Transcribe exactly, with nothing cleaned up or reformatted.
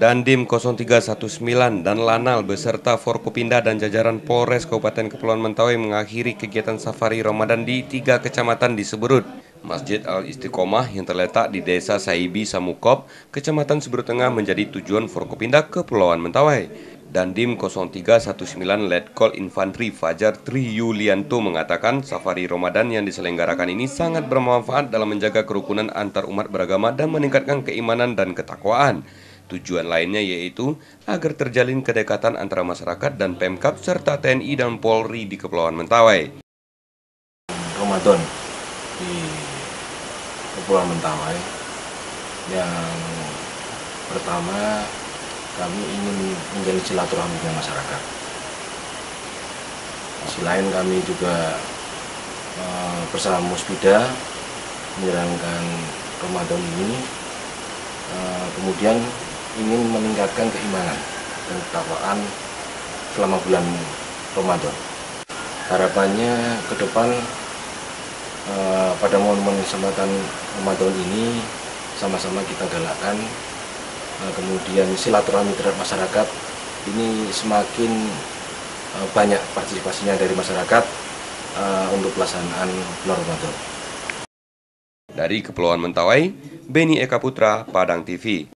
Dandim nol tiga satu sembilan dan Lanal beserta Forkopimda dan jajaran Polres Kabupaten Kepulauan Mentawai mengakhiri kegiatan safari Ramadan di tiga kecamatan di Seberut. Masjid Al-Istiqomah yang terletak di Desa Saibi, Samukop, Kecamatan Seberut Tengah menjadi tujuan Forkopimda Kepulauan Mentawai. Dandim nol tiga satu sembilan Letkol Infantri Fajar Tri Yulianto mengatakan safari Ramadan yang diselenggarakan ini sangat bermanfaat dalam menjaga kerukunan antar umat beragama dan meningkatkan keimanan dan ketakwaan. Tujuan lainnya yaitu agar terjalin kedekatan antara masyarakat dan Pemkab serta T N I dan Polri di Kepulauan Mentawai. Ramadan di Kepulauan Mentawai yang pertama kami ingin menjalin silaturahmi dengan masyarakat. Di sisi lain kami juga uh, bersama Musbida menjalankan Ramadan ini, uh, kemudian ingin meningkatkan keimanan dan ketakwaan selama bulan Ramadan. Harapannya ke depan uh, pada momen kesempatan Ramadan ini sama-sama kita galakkan, uh, kemudian silaturahmi terhadap masyarakat ini semakin uh, banyak partisipasinya dari masyarakat uh, untuk pelaksanaan bulan Ramadan. Dari Kepulauan Mentawai, Beni Eka Putra, Padang T V.